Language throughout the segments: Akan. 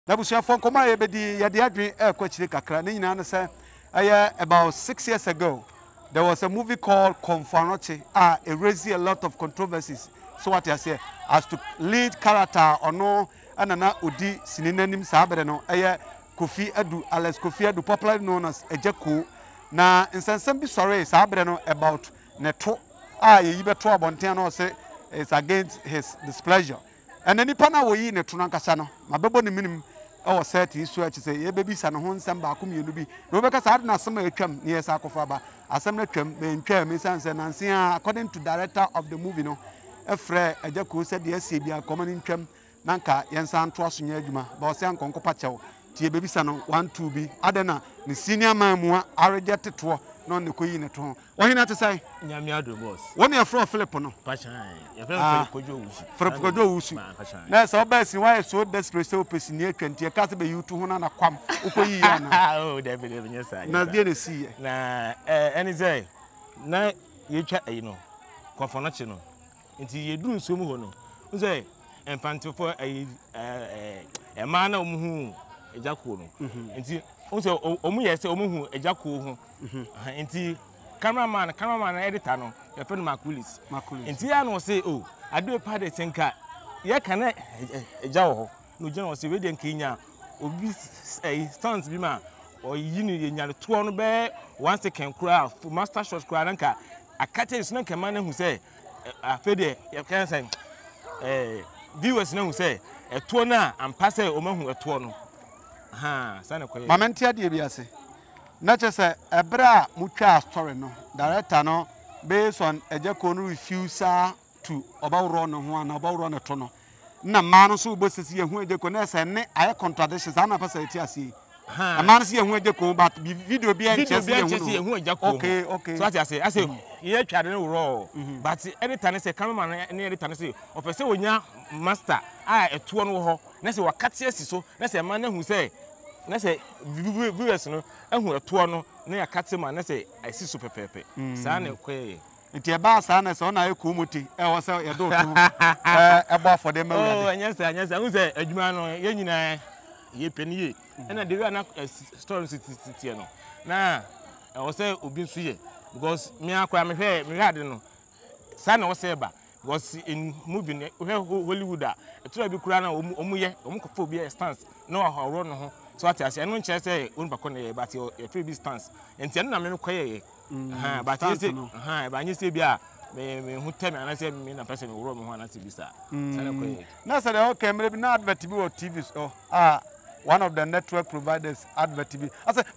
Na busia fon koma ye bedi ye de adwen e kwachire kakra ne nyina no say about 6 years ago there was a movie called Confanoche it raised a lot of controversies. So what I say as to lead character or no anana odi sininanim saabere no Kofi Adu Alex Kofi Adu popularly known as AGYA KOO na insensem bi sorry saabere no about neto ye beto abonten no say it's against his displeasure. And then nipa na wo yi neto no nkasa no mabebo ne minim our set is so say ye baby san ho nsem ba ko mienu bi no be ka sa na asem atwam ne yes akofa ba asem na twam be ntwa me san say nansia according to director of the movie no efre AGYA KOO said the SC bia common ntwam nanka yensa nto aso nya adwuma ba o se ankonko pa chew tie baby san 1 2 bi adena ne senior man mu areje teto no ne koyi ne to wo hina te sai nyame ado boss woni e fro Philip no pachan e fro kojo wusu fro kojo wusu na so ba si why so desperate so pesi ne atwantie ka se be yutu ho na kwam ukoyi ya na oh de be nyesa na de ne si na any say na ye twa no Confanoche no nti ye duru nso mu ho no say enfantefo ma na omuhu AGYA KOO no nti o say omu ye say omuhu AGYA KOO ho nti cameraman editor no your friend Makulis nti ya no say oh ado pa de senka ye kana AGYA ho no gina say we de nkenya obi stands bi ma o yini ye nya to no be 1 second kura master shot kura nanka akate is nanka man hu say afede ye kan say viewers na hu say eto na ampa say o mahu eto no sana koye mamentia de bi ase na chese ebra mutwa story no director no based on AGYA KOO no refusal to obawro no ho na obawro no to no na ma no so bosisi ye hu AGYA KOO na se ne aye contradictions ana pasa eti ase ma no se ye hu AGYA KOO but video bi en chese ye hu AGYA KOO okay so ati ase ye twade no raw but editor ne se cameraman ne editor ne se opese wonya master eto no ho na se wakate asi so na se ma na hu se na se viewers no ehu eto no na yakate ma na se asi so pepepe sa na koye nti e ba sa na se ona ye ko moti wo se ye do to e ba for dem anyasa hu se adwuma no ye nyina ye peni ye na de na story city no na wo se obi nso ye because me akwa me hwe ade no sa na wo se ba because in movie Hollywood etura bi kura na omuye omukofo bi stance na ahoro no ho so ati ase eno nche say on bako na but your free stance enti na me koye but you say ba nyi say bi a me hu temi ana say me na person woro me ho ana say bi sa sana koye na say okay me bi na advert bi o TV one of the network providers advert TV I say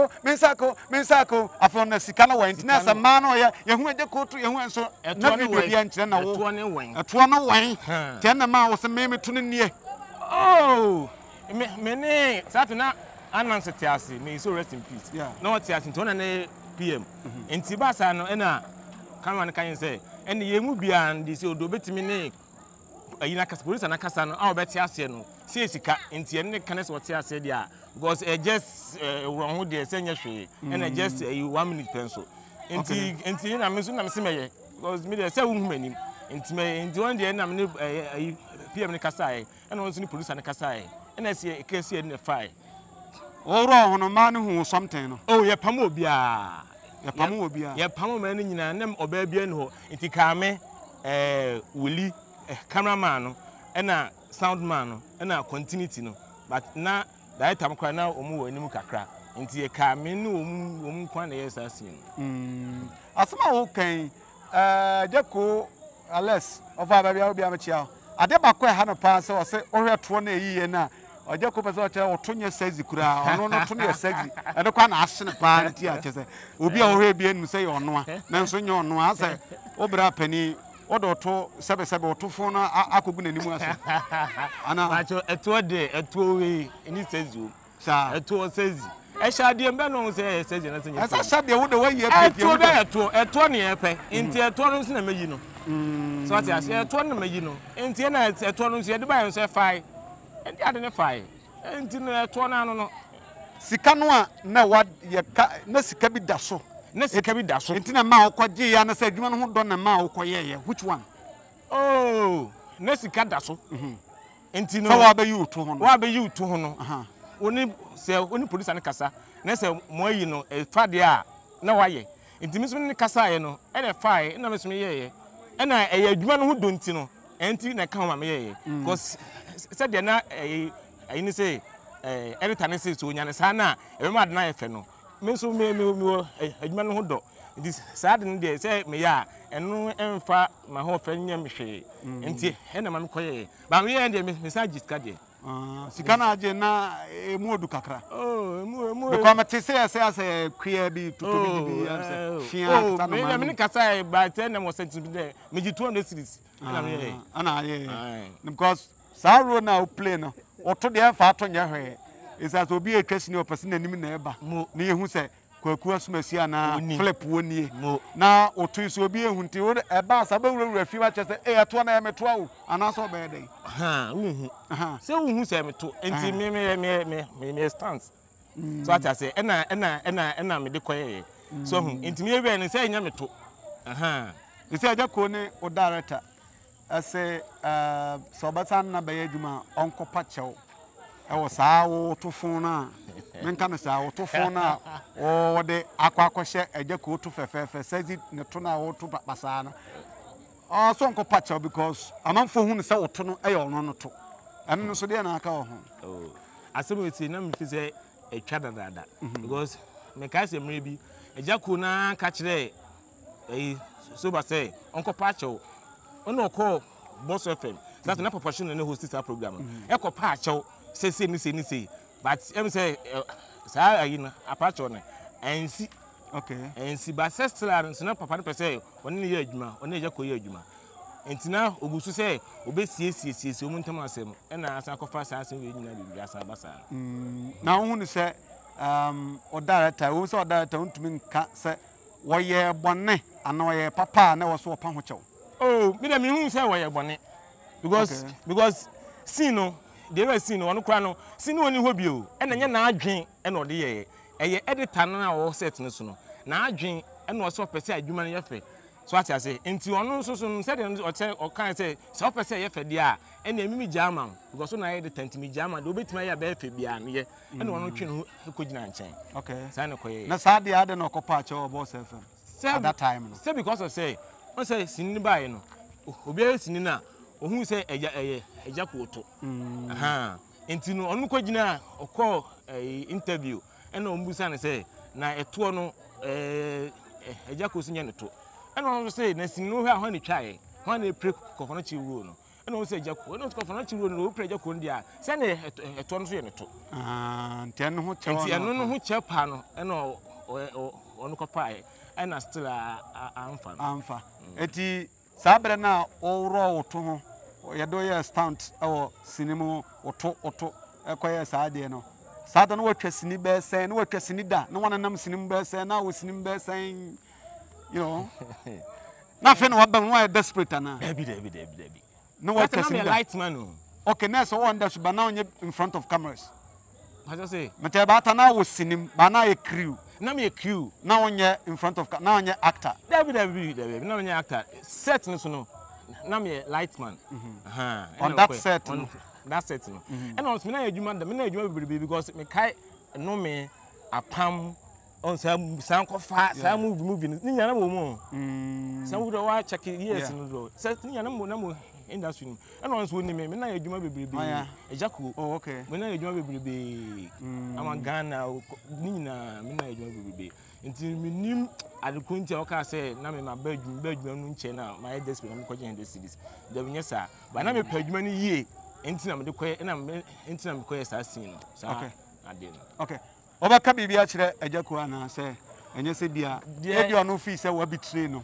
mensako afon na sika na wan tina sa ma no ye hu AGYA KOO to ye hu enso na video bi ankyere na wo eto no wan ten na ma wo se me to ne nie oh me ne satuna announce tiase me so rest in peace na what tiase to na PM enti ba sa no na cameraman kan say ene ye mu bia ndi se odo betimi ne ayina kasa police na kasa no a obeti ase no se sika enti ene kan se wote ase dia because just wrong ho de se nya hwe ene just 1 minute pencil enti na me so na me se meye because me de se wo hu manim enti one de na me PM ne kasa ai ene won so ni police na kasa ai ene se case ene file oro hono man hu something no oh ye pam obia ye pam man nyina nem oba bia ne ho enti ka me wuli cameraman no ena soundman no ena continuity no but na that time kwa na omu wani mu kakra enti e ka me no omu kwa na yes asin asema wo kan AGYA KOO Alex ofa ba bia obi amachia ade bakọ ha no pa se o se ohwe to na eyiye na AGYA KOO pese o che otonye sexy kura ono no to ne sexy ade kwa na asene pa nti a che se obi a ohwe bia nu se ye ono a na nso nye ono a se obra pani odo to sebe oto fo na akogu na nimu aso ana macho eto we ni sexy sa eto sexy e shade mbe no se sexy na se nye sa shade wo de we ye pe eto ne ye pe nti eto no se na meyi no so ati ase eto na meyi no nti na eto no se de ba so fai enti ade ne fai enti na eto na no sika no a na wa ye na sika bi da so na sika bi da so enti na ma okwaje ya na se adwuma no ho do na ma okoye which one oh na sika da so enti no so wa be you to ho no wa be you to ho no oni se oni producer ne kasa na se mo ayi no e fa de a na wa ye enti mi so ne kasa ye no e na fa ye na me so me ye e na e ya adwuma no ho donti no enti na ka ho ma me ye because se de na ayi ni say editor ne say so nya ne sa na e be ma de na ye fe no me so me adwuma no ho do enti sa de ne de say me ya enu emfa ma ho fa nya me hwe enti e na ma me koye ba me ye de me sa jiska de sika na age na emu odu kakra because me te say queer bi to bi am say fia ta no me kasa ba te na mo senti bi de me ji 200 series na me ana ye because sa ro na o play no oto de emfa ato nya hwe is as obi e twasi ni o person anim na eba na ye hu say kwaku asumasi ana flip woni na otu so obi ehunti wo eba asaba wura fi wa chese eto na emeto awo ana so be dey uhu se uhu se emeto enti me stance so ata se ena me de koye so hu enti me ebe ni se nya meto ise Agyapong ne o director ase so batan na be adwuma onkopa chew e wo saa wo to fon na menka no saa wo to fon na wo de akwakohye Agyapong to fefefe sazi ne to na wo to pasa na so onkopa chew because amanfo hu ne se wo to no e yo no to eno no so de na aka wo ho asem na me fi se etwa dada because me ka se mre bi Agyapong na ka kire so ba say onkopa chew ono ko Boss FM that na proportion na host this program e ko pa chew say ni but em say sa ayi na apacho na ensi okay ensi ba sestla so na papa no pese oni ye adwuma oni Agyapong ye adwuma entina ogusu say obesiesie omu ntam asem e na asa kofa sa asem we nyina bibia asa basa na hu ni say o director wo say o director untumi nka say wo ye bone ana wo ye papa na wo so pa ho chew me dem hu say wo ye bone because see no they were seen one kra no see no oni hobi o e na nya na adwen e na ode ye eye editor na wo set no so no na adwen e na so pese adwuma no ye fe so ati ase enti ono so se de o kan say so pese ye fe dia e na emimi German because na editor enti mi German de obetima ya be fe bia ne ye e na ono twe no ekogina nchen okay say na koye na sa de ade no kopa che Boss FM at that time no say because of say on say sinini bae no obi e sinini na ohun say Agyapong to enti no onu kogina okọ interview e na ombusa ne say na eto no Agyapong sinye ne to e na on say na sinini ho a ho ne twae ho na pre kofono chi wuro no e na on say Agyapong no kofono chi wuro no o pre Agyapong dia say na eto no so ye ne to enti eno ho che enti eno no ho che pa no e na onu kopae e na still amfa eti sabre na owro woto ho ye do ye stunt awo sinimo oto ekoye saade no saade no watwa sini be sen no watwa sini da no wananam sinim be sen na wo sinim be sen you know na fe no wabam no desperate na debi no watwa sini da light man no okay na so one that but now in front of cameras I just say mete ba ta na wo sinim ba na ye crew na me crew na onye in front of na onye actor debi na onye actor set no so no na me light man on that set no and on me na adwuma da me na adwuma bibiri because me kai no me apam on sam kofa sam movie ni nyana mo mo sam wo wa check yes no do set nyana mo na mo industry ni and on so ni me na adwuma bibiri Agyapong oh okay me na adwuma bibiri am Ghana ni nyina me na adwuma bibiri nti minim adekunti o ka say na me ma badwuma no nche na my desperate na me kwaje the series da bi nyesa ba na me padwuma no yie nti na me de koye na me nti na me koye sa scene no sa ade no okay oba ka bibia kire Agyapong ana say enye se bia e bi ono fi say wa betray no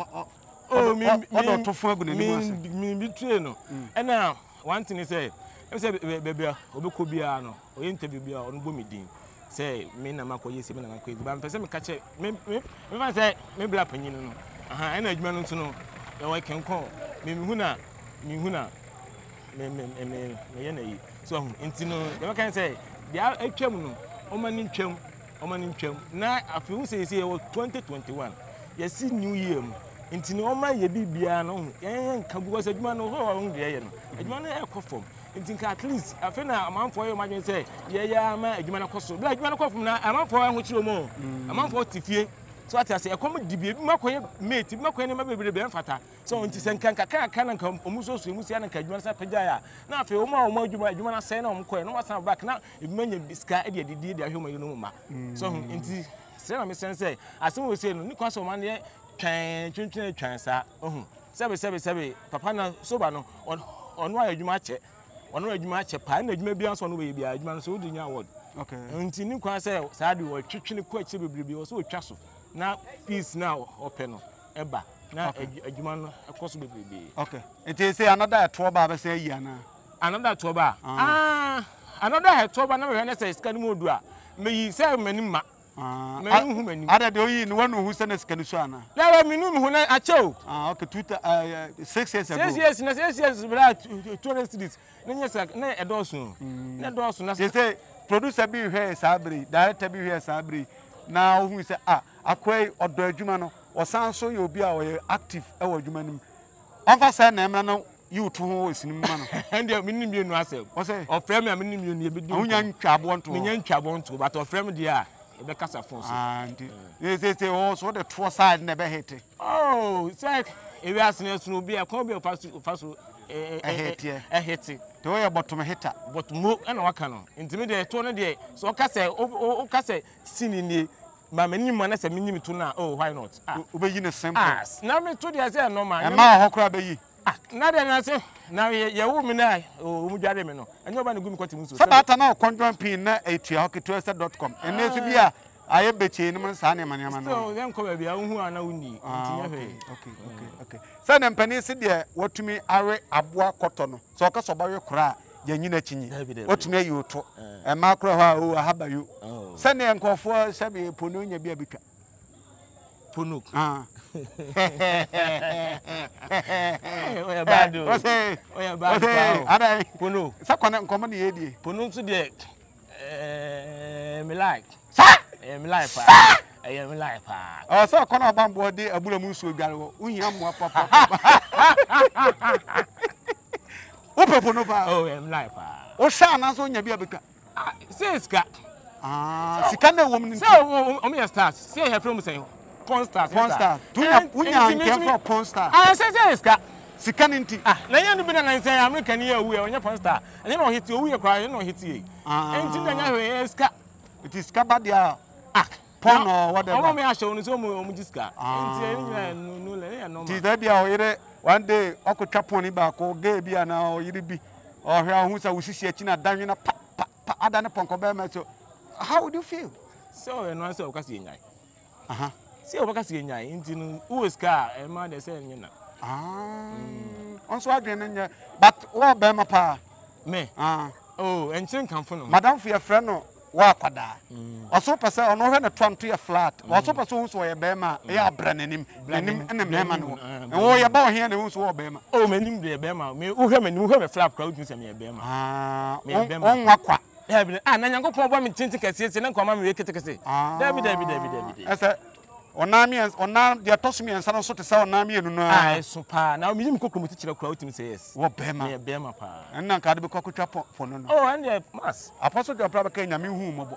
me to fun agu na ni mo say me betray no na one thing say bebia obekọ bia no o interview bia ono bo me din say me na makoye se me na makoye ba mpese me ka che me fa say me bla panyin no e na adwuma no nso no e wa kenko me hu na me ye na yi so enti no dem kan say dia atwam no o mani twam na afi hu say 2021 ye see new year mu enti no o ma ye bibia no ye nka because adwuma no ho de ye no adwuma no e kofom nti at least afi na amanfo yo madwen say ye ama adwuma na koso bla adwuma na kofum na amanfo ho chiro mo amanfo tifie so ati e kom dibie bi makoye mate bi makoye ne mabebre be mfata so nti senkan kaka na nka omuso so emusi na nka adwuma na sa pagya ya na afi omo adwuma na sen na omkoye no wasan back na ebimanya biska e de adidie de ahwema no ma so nti se na me sense asem we say no ni kwaso man ye twan sa sebe papa na soba no ono adwuma che ono adwuma che pa na adwuma bia so no we bia adwuma no so odi nya award okay nti ni kwa say saade wo twetwene ko ache bebrebe wo so otwa so na peace na open no eba na adwuma no ekoso bebrebe okay nti say another etoba ba say yi ana another etoba another etoba na we na say scan modu a meyi say manima ada de oyi ni wanu hu sene skani so ana la mi nu mi hu na acho okay 6 years ago 6 years na 6 years bra 200 cities na nyesa na edoso na say producer bi hwe sabri director bi hwe sabri na hu say akwai odo adwuma no osan so ye obi a we active e wo adwuma nim onfa say na emra no youth ho esinim ma no and me nim yenu asem o say o frame me nim yenu ye bedi unya ntwabo nto me nya ntwabo nto but o frame dia e be kasa phone so say oh so the two side na be hit oh say e wi asene sunu obi e kon be faso hit to we bottom hitter but mo na waka no ntimi de to no de so o kase sini ni ma mani ma na se minyim to na oh why not obeyi ne simple na me to de say no ma e ma ho kra beyi na de na say na ye wo mi na o mu dware me no enyo ba na gumi kwati mu so sabata na control pin na atuahoketoesa.com ene so bia aye beche ni man sa ne mane ma no so dem ko ba bia hu ana uni ntinya hwe okay sa ne mpani se de watumi awe aboa koto no so ka so ba we kra ya nyina chinyi watumi ayi oto e ma kra ha o ahabayo sa ne nkofo se be pono nya bia bitwa pono oya bado oya bado ada pono sa kwana nkomo ne yedie pono nso de me like sa me like pa me like pa so kwana bambo de abura mu nso dware wo uhia mo papa o pono pa me like pa o sha na so nya bia betwa seska sika na wo mu so o me start say here from say Ponstar. Unya nke for Ponstar. Say iska. Sika ninti. Na nya no bi na say American here we onye Ponstar. Anya no hit we cry, no hit ye. Enti na nya we iska. It is ska dia. Pon or whatever. Omo me a show no so mo jiska. Enti enya no le no. Ti da bia o yire one day okotwa pon ni ba ko ge bia na o yire bi. O hwe hu sa wusisi achi na danwe na pa ada ne ponko be ma so. How would you feel? So no answer o ka se nyai. See what see nyai nti who ska e ma de say nyina onso adwen nya but wo be ma pa me enchin kanfo no madam for your friend no wa kwada oso pese ono hwe ne tonto ye flat oso pese hu so ye be ma e abra nanim ene me ma no wo ye ba ohia ne hu so wo be ma manim de be ma me wo hwe manim hwe me flap crowd hu se me be ma on wa kwa na nyankopon bo me tinti kase na nkoma me we ketekese dabi ese onam de atosumi ensa no so te sa onam ye nunu so pa na me yim kokro muti kira kura utimi say yes wo bema me bema pa enna nka de be kokotwa pono no and the mass apostle de opera ka nyame hu mobo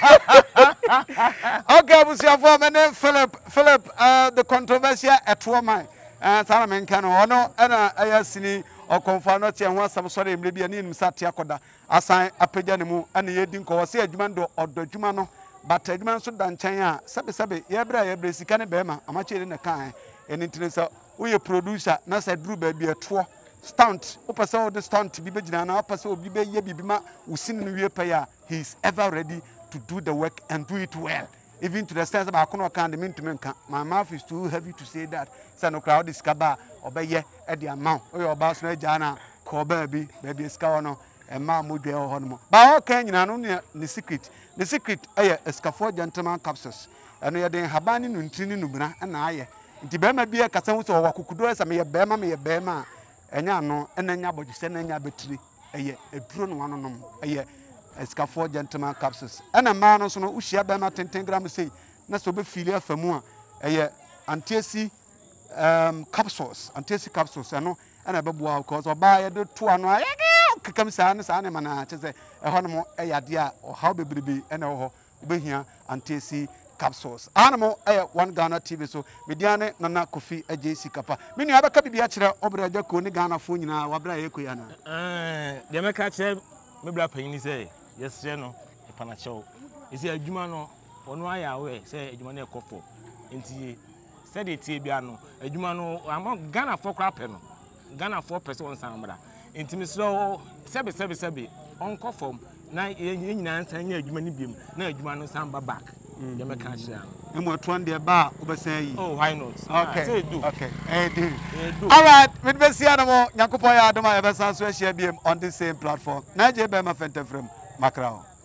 okay busia for me Philip the controversial etwoman sana men kan ono na ayasini okonfa no che ho asam sore emre bia ne nim sate akoda asan apagya ne mu ana yedi nko wo se adwuma ndo ododwuma no but adwuma so da nchen a sebe ye bra sika ne be ma amachere ne kan enintine so we producer na sa duru ba bia to stunt opese o de stunt bi begina na opese obi be ye bibima usin no wie pay a he is ever ready to do the work and do it well, even to the sense about kono kan de mintume nka. My mouth is too heavy to say that. Say no crowd discover obeye e the amount o your boss na jana ko baby ska no e ma modwe ho no ba o kan nyina no ne secret eye escafo gentleman capsules eno ye den habani no ntini no bra na aye nti be ma bia kasa hu so wakukudo esa me ye be ma enya no enanya bodise na enya betire eye eduro no wanonom eye escafo gentleman capsules ena ma no so no uhia be ma 10 gram sei na so be fili afamu a eye antiasi capsules eno ena be boa because oba ye do to ano kekam saa ne mana kyese ɛhɔ no mo ɛyade a ɔhaw bebrebe ɛna ɛwɔ hɔ obehia antesi capsules anamo 1 Ghana TV so mediane nana kofi AGYA kapa me nua bɛka bibia kyerɛ obra Agya Koo ne Ghana fo nyina wabra yɛkɔ ya na de meka kyerɛ me bra panyini sɛ yɛsrɛ no epanakyɛw esi adwuma no ɔno ayɛ awe sɛ adwuma no ɛkɔfo nti sɛ de tie bia no adwuma no ama Ghana fo kra pɛ no Ghana fo pɛ sɛ on sambra nti mesrɛ sɛbe ɔnkɔfom na nyina nsan nya adwuma ni biem na adwuma no samba back de meka kyerɛ emo atuan de ba obɛsan yi oh why not okay do all right with besia no mo yakopon ya adoma ya bɛsan so ahyia biem on the same platform na je be ma fentafrem makrao